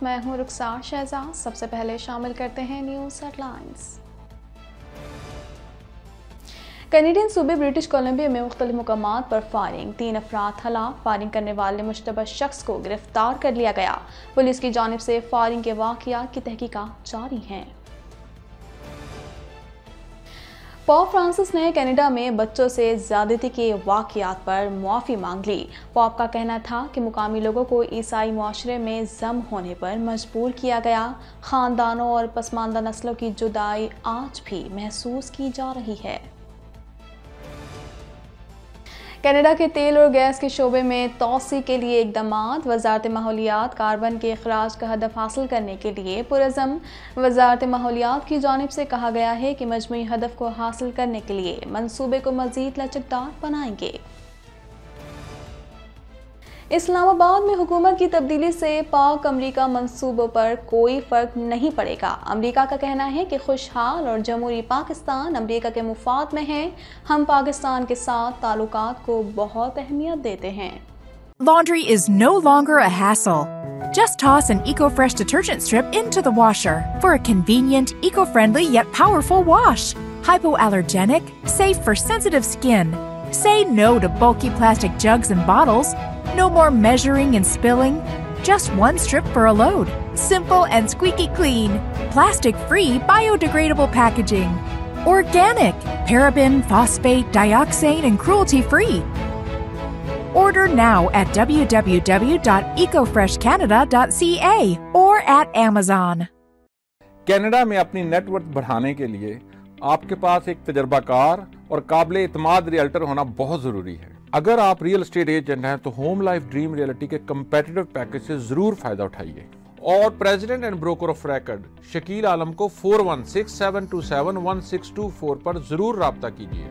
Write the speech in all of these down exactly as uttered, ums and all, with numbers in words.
میں ہوں رخسار شہزاد۔ سب سے پہلے شامل کرتے ہیں نیوز ہیڈ لائنز۔ کینیڈین صوبے برٹش کولمبیا میں مختلف مقامات پر فائرنگ، تین افراد ہلاک، فائرنگ کرنے والے مشتبہ شخص کو گرفتار کر لیا گیا۔ پولیس کی جانب سے فائرنگ کے واقعات کی تحقیقات جاری ہیں۔ پوپ فرانسس نے کینیڈا میں بچوں سے زیادتی کے واقعات پر معافی مانگ لی۔ پوپ کا کہنا تھا کہ مقامی لوگوں کو عیسائی معاشرے میں ضم ہونے پر مجبور کیا گیا۔ خاندانوں اور پسماندہ نسلوں کی جدائی آج بھی محسوس کی جا رہی ہے۔ کینیڈا کے تیل اور گیس کے شعبے میں توسیع کے لیے اقدامات۔ وزارت ماحولیات کاربن کے اخراج کا ہدف حاصل کرنے کے لیے پرعزم۔ وزارت ماحولیات کی جانب سے کہا گیا ہے کہ مجموعی ہدف کو حاصل کرنے کے لیے منصوبے کو مزید لچکدار بنائیں گے۔ اسلام آباد میں حکومت کی تبدیلی سے پاک امریکہ منصوبوں پر کوئی فرق نہیں پڑے گا۔ امریکہ کا کہنا ہے کہ خوشحال اور جمہوری پاکستان امریکہ کے مفاد میں ہے۔ ہم پاکستان کے ساتھ تعلقات کو بہت اہمیت دیتے ہیں۔ Laundry is no longer a hassle. Just toss an EcoFresh detergent strip into the washer for a convenient, eco-friendly yet powerful wash. Hypoallergenic, safe for sensitive skin. Say no to bulky plastic jugs and bottles. No more measuring and spilling. Just one strip for a load. Simple and squeaky clean. Plastic-free, biodegradable packaging. Organic, paraben, phosphate, dioxane, and cruelty-free. Order now at w w w dot eco fresh canada dot c a or at Amazon. Canada میں اپنی net worth بڑھانے کے لیے آپ کے پاس ایک تجربہ کار اور قابل اعتماد ریئلٹر ہونا بہت ضروری ہے۔ اگر آپ ریئل اسٹیٹ ایجنٹ ہیں تو ہوم لائف ڈریم ریئلٹی کے کمپیٹیٹو پیکج سے ضرور فائدہ اٹھائیے اور president and broker of record Shakeel Alam کو four one six seven two seven one six two four پر ضرور رابطہ کیجیے۔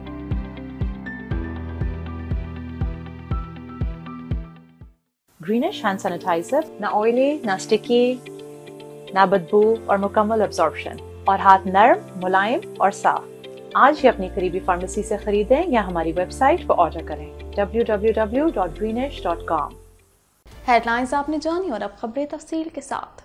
گرینش ہینڈ سینیٹائزر نہ آئلی، نہ اسٹکی، نہ بدبو اور مکمل ابزارپشن، اور ہاتھ نرم، ملائم اور صاف۔ آج ہی اپنی قریبی فارمیسی سے خریدیں یا ہماری ویب سائٹ پر آرڈر کریں W W W dot greenish dot com. Headlines آپ نے جانی اور اب خبریں تفصیل کے ساتھ۔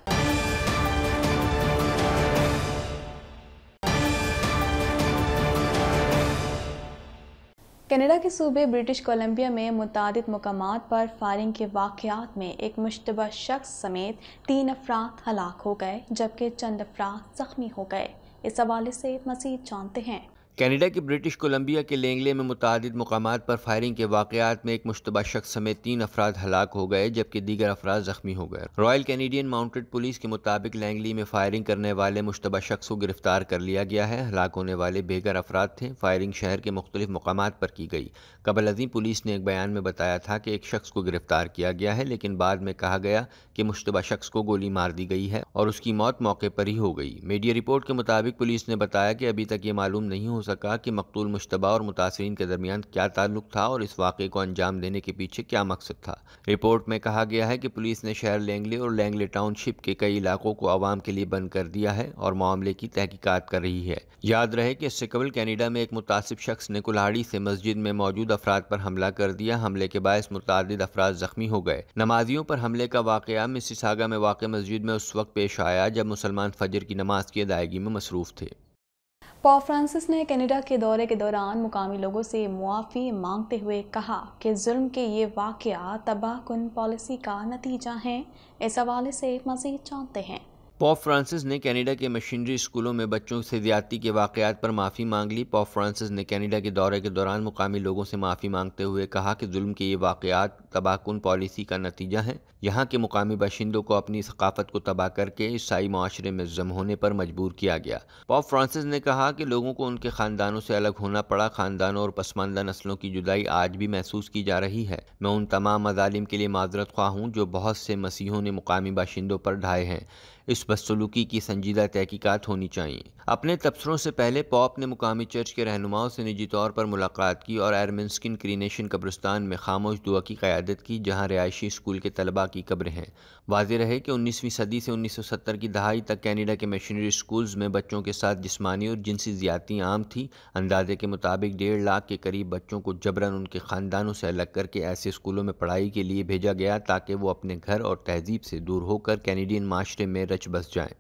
کینیڈا کے صوبے برٹش کولمبیا میں متعدد مقامات پر فائرنگ کے واقعات میں ایک مشتبہ شخص سمیت تین افراد ہلاک ہو گئے جبکہ چند افراد زخمی ہو گئے۔ اس حوالے سے مزید جانتے ہیں۔ کینیڈا کے برٹش کولمبیا کے لینگلے میں متعدد مقامات پر فائرنگ کے واقعات میں ایک مشتبہ شخص سمیت تین افراد ہلاک ہو گئے جبکہ دیگر افراد زخمی ہو گئے۔ رائل کینیڈین ماؤنٹڈ پولیس کے مطابق لینگلی میں فائرنگ کرنے والے مشتبہ شخص کو گرفتار کر لیا گیا ہے۔ ہلاک ہونے والے بے گھر افراد تھے۔ فائرنگ شہر کے مختلف مقامات پر کی گئی۔ قبل ازیں پولیس نے ایک بیان میں بتایا تھا کہ ایک شخص کو گرفتار کیا گیا ہے، لیکن بعد میں کہا گیا کہ مشتبہ شخص کو گولی مار دی گئی ہے اور اس کی موت موقع پر ہی ہو گئی۔ میڈیا رپورٹ کے مطابق پولیس نے بتایا کہ ابھی تک یہ معلوم نہیں ہو سکا کہ مقتول مشتبہ اور متاثرین کے درمیان کیا تعلق تھا اور اس واقعے کو انجام دینے کے پیچھے کیا مقصد تھا۔ رپورٹ میں کہا گیا ہے کہ پولیس نے شہر لینگلے اور لینگلے ٹاؤن شپ کے کئی علاقوں کو عوام کے لیے بند کر دیا ہے اور معاملے کی تحقیقات کر رہی ہے۔ یاد رہے کہ اس سے قبل کینیڈا میں ایک متعصب شخص نے کلہاڑی سے مسجد میں موجود افراد پر حملہ کر دیا۔ حملے کے باعث متعدد افراد زخمی ہو گئے۔ نمازیوں پر حملے کا واقعہ مسیساگا میں واقع مسجد میں اس وقت پیش آیا جب مسلمان فجر کی نماز کی ادائیگی میں مصروف تھے۔ پوپ فرانسس نے کینیڈا کے دورے کے دوران مقامی لوگوں سے معافی مانگتے ہوئے کہا کہ ظلم کے یہ واقعات تباہ کن پالیسی کا نتیجہ ہیں۔ اس حوالے سے مزید جانتے ہیں۔ پوپ فرانسس نے کینیڈا کے مشنری اسکولوں میں بچوں سے زیادتی کے واقعات پر معافی مانگ لی۔ پوپ فرانسس نے کینیڈا کے دورے کے دوران مقامی لوگوں سے معافی مانگتے ہوئے کہا کہ ظلم کے یہ واقعات تباہ کن پالیسی کا نتیجہ ہیں۔ یہاں کے مقامی باشندوں کو اپنی ثقافت کو تباہ کر کے عیسائی معاشرے میں ضم ہونے پر مجبور کیا گیا۔ پوپ فرانسس نے کہا کہ لوگوں کو ان کے خاندانوں سے الگ ہونا پڑا۔ خاندانوں اور پسماندہ نسلوں کی جدائی آج بھی محسوس کی جا رہی ہے۔ میں ان تمام مظالم کے لیے معذرت خواہ ہوں جو بہت سے مسیحوں نے مقامی باشندوں پر ڈھائے ہیں۔ اس بدسلوکی کی سنجیدہ تحقیقات ہونی چاہیے۔ اپنے تبصروں سے پہلے پوپ نے مقامی چرچ کے رہنماؤں سے نجی طور پر ملاقات کی اور ایرمنسکن کرینیشن قبرستان میں خاموش دعا کی قیادت کی، جہاں رہائشی اسکول کے طلباء کی قبریں ہیں۔ واضح رہے کہ انیسویں صدی سے انیس سو ستر کی دہائی تک کینیڈا کے مشنری اسکولز میں بچوں کے ساتھ جسمانی اور جنسی زیادتی عام تھی۔ اندازے کے مطابق ڈیڑھ لاکھ کے قریب بچوں کو جبراً ان کے خاندانوں سے الگ کر کے ایسے اسکولوں میں پڑھائی کے لیے بھیجا گیا تاکہ وہ اپنے گھر اور تہذیب سے دور ہو کر کینیڈین معاشرے میں رچ بس جائیں۔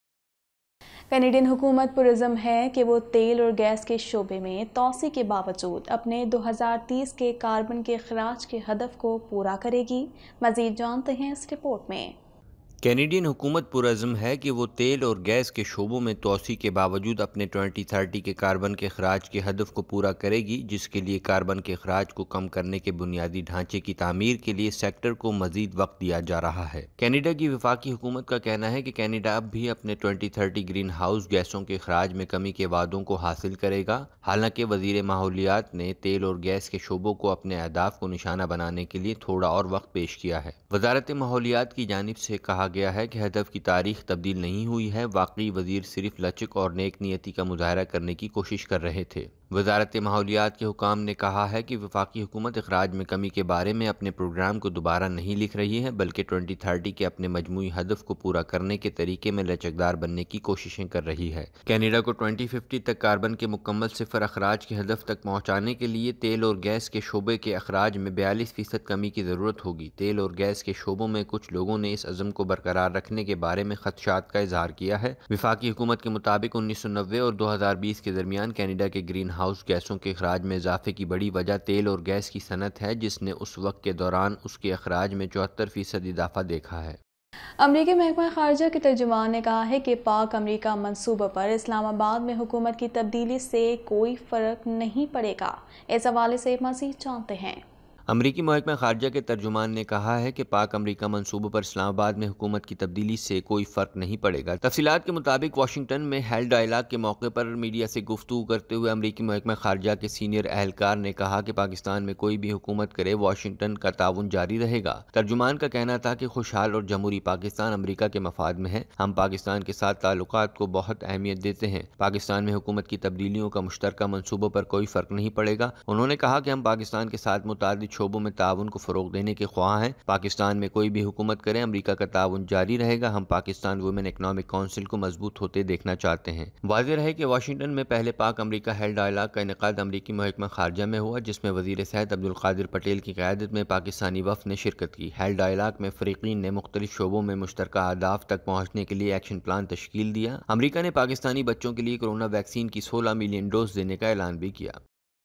کینیڈین حکومت پرعزم ہے کہ وہ تیل اور گیس کے شعبے میں توسیع کے باوجود اپنے دو ہزار تیس کے کاربن کے اخراج کے ہدف کو پورا کرے گی۔ مزید جانتے ہیں اس رپورٹ میں۔ کینیڈین حکومت پرعزم ہے کہ وہ تیل اور گیس کے شعبوں میں توسیع کے باوجود اپنے ٹوئنٹی تھرٹی کے کاربن کے اخراج کے ہدف کو پورا کرے گی، جس کے لیے کاربن کے اخراج کو کم کرنے کے بنیادی ڈھانچے کی تعمیر کے لیے سیکٹر کو مزید وقت دیا جا رہا ہے۔ کینیڈا کی وفاقی حکومت کا کہنا ہے کہ کینیڈا اب بھی اپنے ٹوئنٹی تھرٹی گرین ہاؤس گیسوں کے اخراج میں کمی کے وعدوں کو حاصل کرے گا، حالانکہ وزیر ماحولیات نے تیل اور گیس کے شعبوں کو اپنے اہداف کو نشانہ بنانے کے لیے تھوڑا اور وقت پیش کیا ہے۔ وزارت ماحولیات کی جانب سے کہا گیا ہے کہ ہدف کی تاریخ تبدیل نہیں ہوئی ہے، واقعی وزیر صرف لچک اور نیک نیتی کا مظاہرہ کرنے کی کوشش کر رہے تھے۔ وزارت ماحولیات کے حکام نے کہا ہے کہ وفاقی حکومت اخراج میں کمی کے بارے میں اپنے پروگرام کو دوبارہ نہیں لکھ رہی ہے، بلکہ ٹوئنٹی تھرٹی کے اپنے مجموعی ہدف کو پورا کرنے کے طریقے میں لچکدار بننے کی کوششیں کر رہی ہے۔ کینیڈا کو ٹوئنٹی ففٹی تک کاربن کے مکمل صفر اخراج کے ہدف تک پہنچانے کے لیے تیل اور گیس کے شعبے کے اخراج میں بیالیس فیصد کمی کی ضرورت ہوگی۔ تیل اور گیس کے شعبوں میں کچھ لوگوں نے اس عزم کو برقرار رکھنے کے بارے میں خدشات کا اظہار کیا ہے۔ وفاقی حکومت کے مطابق انیس سو نوے اور دو ہزار بیس کے درمیان کینیڈا کے گرین ہاؤس گیسوں کے اخراج میں اضافے کی بڑی وجہ تیل اور گیس کی صنعت ہے، جس نے اس وقت کے دوران اس کے اخراج میں چوہتر فیصد اضافہ دیکھا ہے۔ امریکی محکمہ خارجہ کے ترجمان نے کہا ہے کہ پاک امریکہ منصوبہ پر اسلام آباد میں حکومت کی تبدیلی سے کوئی فرق نہیں پڑے گا۔ اس حوالے سے مزید جانتے ہیں۔ امریکی محکمہ خارجہ کے ترجمان نے کہا ہے کہ پاک امریکہ منصوبوں پر اسلام آباد میں حکومت کی تبدیلی سے کوئی فرق نہیں پڑے گا۔ تفصیلات کے مطابق واشنگٹن میں ہیلڈ ڈائیلاگ کے موقع پر میڈیا سے گفتگو کرتے ہوئے امریکی محکمہ خارجہ کے سینئر اہلکار نے کہا کہ پاکستان میں کوئی بھی حکومت کرے، واشنگٹن کا تعاون جاری رہے گا۔ ترجمان کا کہنا تھا کہ خوشحال اور جمہوری پاکستان امریکہ کے مفاد میں ہے، ہم پاکستان کے ساتھ تعلقات کو بہت اہمیت دیتے ہیں۔ پاکستان میں حکومت کی تبدیلیوں کا مشترکہ منصوبوں پر کوئی فرق نہیں پڑے گا۔ انہوں نے کہا کہ ہم پاکستان کے ساتھ متعدد شعبوں میں تعاون کو فروغ دینے کے خواہاں ہیں۔ پاکستان میں کوئی بھی حکومت کرے، امریکہ کا تعاون جاری رہے گا۔ ہم پاکستان وومن اکنامک کونسل کو مضبوط ہوتے دیکھنا چاہتے ہیں۔ واضح رہے کہ واشنگٹن میں پہلے پاک امریکہ ہیلڈ ڈائیلاگ کا انعقاد امریکی محکمہ خارجہ میں ہوا، جس میں وزیر صحت عبدالقادر پٹیل کی قیادت میں پاکستانی وفد نے شرکت کی۔ ہیلڈ ڈائیلاگ میں فریقین نے مختلف شعبوں میں مشترکہ اہداف تک پہنچنے کے لیے ایکشن پلان تشکیل دیا۔ امریکہ نے پاکستانی بچوں کے لیے کورونا ویکسین کی سولہ ملین ڈوز دینے کا اعلان بھی کیا۔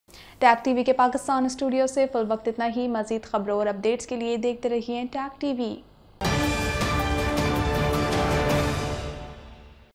ٹیک ٹی وی کے پاکستان اسٹوڈیو سے فی الوقت اتنا ہی۔ مزید خبروں اور اپڈیٹس کے لیے دیکھتے رہیے ٹیک ٹی وی۔